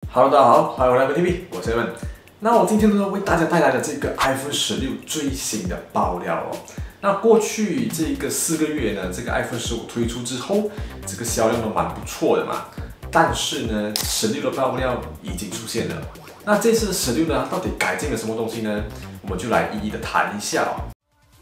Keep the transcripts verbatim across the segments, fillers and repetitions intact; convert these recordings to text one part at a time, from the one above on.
Hello， 大家好，欢迎回来 T V， 我是 Evan。那我今天呢为大家带来的这个 iPhone 十六最新的爆料哦。那过去这个四个月呢，这个 iPhone 十五推出之后，这个销量都蛮不错的嘛。但是呢，十六的爆料已经出现了。那这次的十六呢，到底改进了什么东西呢？我们就来一一的谈一下哦。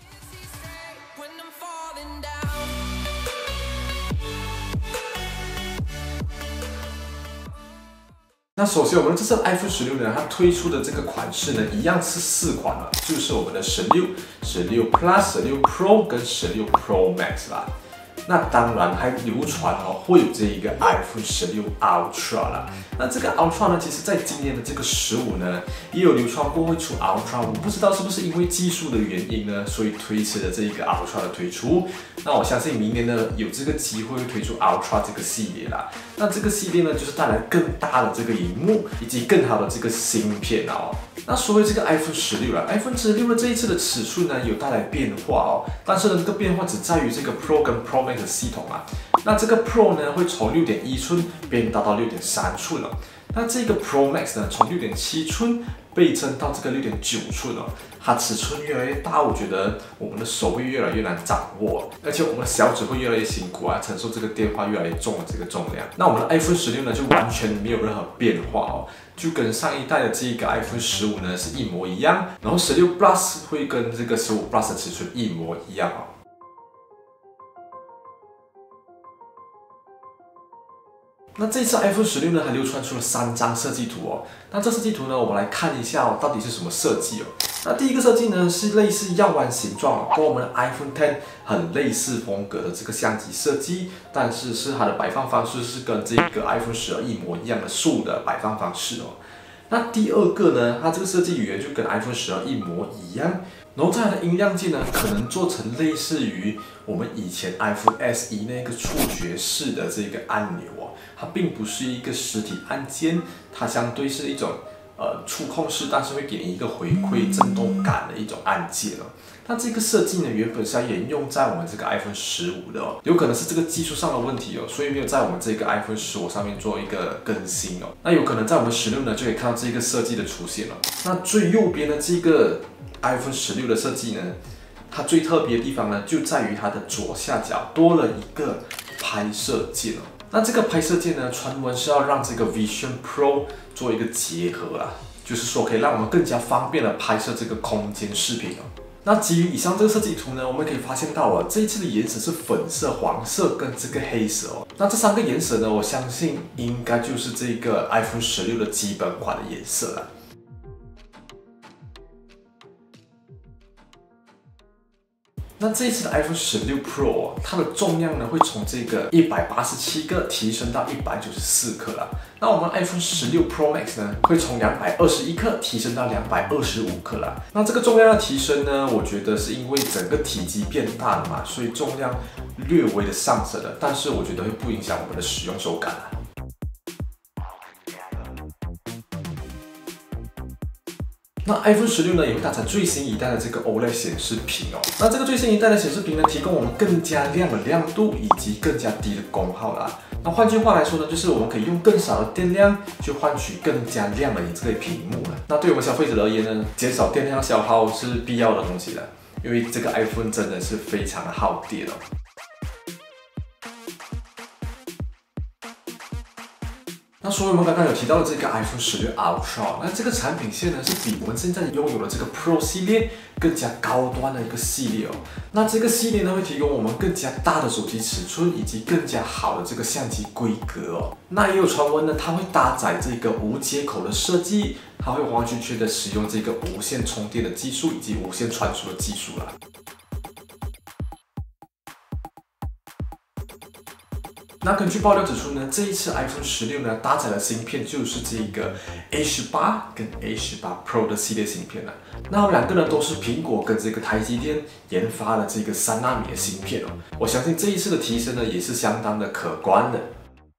那首先，我们这次 iPhone 十六呢，它推出的这个款式呢，一样是四款了，就是我们的十六、十六 Plus、十六 Pro 跟十六 Pro Max 啦。那当然还流传哦，会有这一个 iPhone 十六 Ultra 啦。那这个 Ultra 呢，其实在今年的这个十五呢，也有流传过会出 Ultra， 我不知道是不是因为技术的原因呢，所以推迟了这一个 Ultra 的推出。那我相信明年呢，有这个机会会推出 Ultra 这个系列啦。那这个系列呢，就是带来更大的这个荧幕以及更好的这个芯片哦。那说回这个 iPhone 十六了 ，iPhone 十六的这一次的尺寸呢，有带来变化哦，但是呢，这个变化只在于这个 Pro 跟 Pro Max 的系统啊。那这个 Pro 呢，会从六点一寸变大到六点三寸哦。那这个 Pro Max 呢，从六点七寸倍增到这个六点九寸哦。它尺寸越来越大，我觉得我们的手会越来越难掌握，而且我们的小指会越来越辛苦啊，承受这个电话越来越重的这个重量。那我们的 iPhone 十六呢，就完全没有任何变化哦，就跟上一代的这个 iPhone 十五呢是一模一样，然后十六 Plus 会跟这个十五 Plus 的尺寸一模一样哦。 那这次 iPhone 十六呢，还流传出了三张设计图哦。那这设计图呢，我们来看一下哦，到底是什么设计哦？那第一个设计呢，是类似药丸形状哦，跟我们的 iPhone 十很类似风格的这个相机设计，但是是它的摆放方式是跟这个 iPhone 十二一模一样的竖的摆放方式哦。那第二个呢，它这个设计语言就跟 iPhone 十二一模一样。 然后在它的音量键呢，可能做成类似于我们以前 iPhone S E 那个触觉式的这个按钮哦，它并不是一个实体按键，它相对是一种呃触控式，但是会给你一个回馈震动感的一种按键哦。那这个设计呢，原本是要沿用在我们这个 iPhone 十五的哦，有可能是这个技术上的问题哦，所以没有在我们这个 iPhone 十五上面做一个更新哦。那有可能在我们十六呢，就可以看到这个设计的出现了。那最右边的这个 iPhone 十六的设计呢，它最特别的地方呢，就在于它的左下角多了一个拍摄键哦。那这个拍摄键呢，传闻是要让这个 Vision Pro 做一个结合啦，就是说可以让我们更加方便的拍摄这个空间视频哦。那基于以上这个设计图呢，我们可以发现到哦，这一次的颜色是粉色、黄色跟这个黑色哦。那这三个颜色呢，我相信应该就是这个 iPhone 十六的基本款的颜色啦。 那这一次的 iPhone 十六 Pro 它的重量呢会从这个一百八十七克提升到一百九十四克啦。那我们 iPhone 十六 Pro Max 呢会从两百二十一克提升到两百二十五克啦。那这个重量的提升呢，我觉得是因为整个体积变大了嘛，所以重量略微的上升了，但是我觉得会不影响我们的使用手感啊。 那 iPhone 十六呢也会搭载最新一代的这个 O L E D 显示屏哦。那这个最新一代的显示屏呢，提供我们更加亮的亮度以及更加低的功耗啦。那换句话来说呢，就是我们可以用更少的电量去换取更加亮的这个屏幕了。那对我们消费者而言呢，减少电量消耗是必要的东西了，因为这个 iPhone 真的是非常的耗电哦。 那所以我们刚刚有提到的这个 iPhone 十六 Ultra， 那这个产品线呢是比我们现在拥有的这个 Pro 系列更加高端的一个系列哦。那这个系列呢会提供我们更加大的手机尺寸以及更加好的这个相机规格哦。那也有传闻呢，它会搭载这个无接口的设计，它会完完全全的使用这个无线充电的技术以及无线传输的技术啦。 那根据爆料指出呢，这一次 iPhone 十六呢搭载的芯片就是这个 A 十八跟 A 十八 Pro 的系列芯片了。那两个呢都是苹果跟这个台积电研发的这个三纳米的芯片哦。我相信这一次的提升呢也是相当的可观的。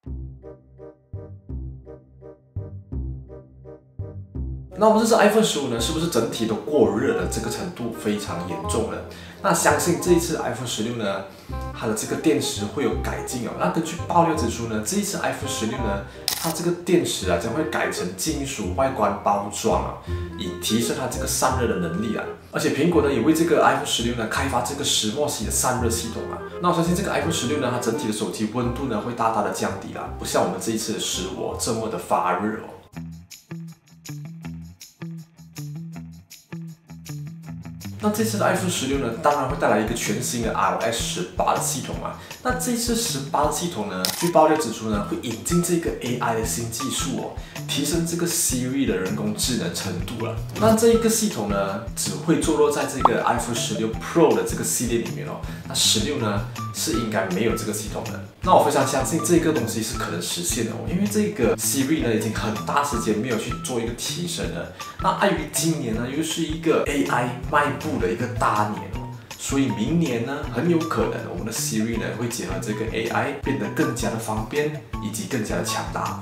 那我们这次 iPhone 十五呢，是不是整体都过热了？这个程度非常严重了。那相信这一次 iPhone 十六呢， 它的这个电池会有改进哦。那根据爆料指出呢，这一次 iPhone 十六呢，它这个电池啊将会改成金属外观包装啊，以提升它这个散热的能力啊。而且苹果呢也为这个 iPhone 十六呢开发这个石墨烯的散热系统啊。那我相信这个 iPhone 十六呢，它整体的手机温度呢会大大的降低啦，不像我们这一次的十五这么的发热哦。那这次的 iPhone 十六呢，当然会带来一个全新的 iOS 十八的系统啊。那这次十八的系统呢，据爆料指出呢，会引进这个 A I 的新技术哦，提升这个 Siri 的人工智能程度了。那这一个系统呢，只会坐落在这个 iPhone 十六 Pro 的这个系列里面哦。那十六呢，是应该没有这个系统的。那我非常相信这个东西是可能实现的哦，因为这个 Siri 呢，已经很大时间没有去做一个提升了。那碍于今年呢，又是一个 A I 迈步的一个大年哦，所以明年呢，很有可能我们的 Siri 呢会结合这个 A I 变得更加的方便，以及更加的强大。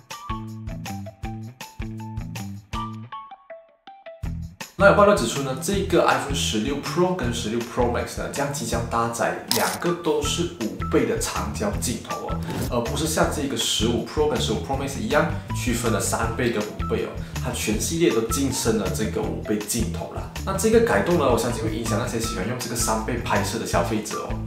那有爆料指出呢，这个 iPhone 十六 Pro 跟十六 Pro Max 呢，将即将搭载两个都是五倍的长焦镜头哦，而不是像这个十五 Pro 跟十五 Pro Max 一样区分了三倍跟五倍哦，它全系列都晋升了这个五倍镜头啦。那这个改动呢，我相信会影响那些喜欢用这个三倍拍摄的消费者哦。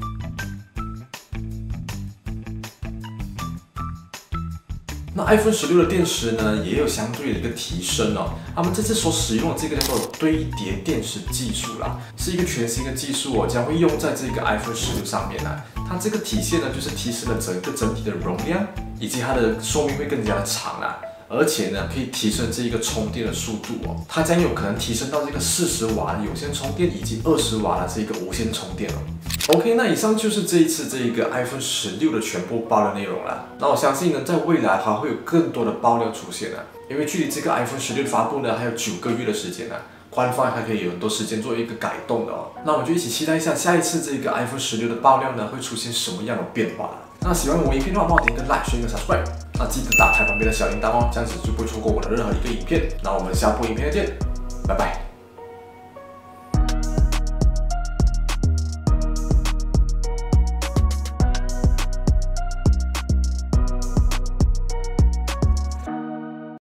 那 iPhone 十六的电池呢，也有相对的一个提升哦。他们这次所使用的这个叫做堆叠电池技术啦，是一个全新的技术哦，将会用在这个 iPhone 十六上面啦。它这个体现呢，就是提升了整个整体的容量，以及它的寿命会更加的长啦。而且呢，可以提升这一个充电的速度哦，它将有可能提升到这个四十瓦的有线充电，以及二十瓦的这个无线充电哦。OK， 那以上就是这一次这一个 iPhone 十六的全部爆料内容了。那我相信呢，在未来还会有更多的爆料出现啊，因为距离这个 iPhone 十六的发布呢，还有九个月的时间呢、啊。官方还可以有很多时间做一个改动的哦。那我们就一起期待一下下一次这个 iPhone 十六的爆料呢，会出现什么样的变化了。那喜欢我影片的话，帮我点个 like， 点个 subscribe， 那记得打开旁边的小铃铛哦，这样子就不会错过我的任何一个影片。那我们下部影片再见，拜拜。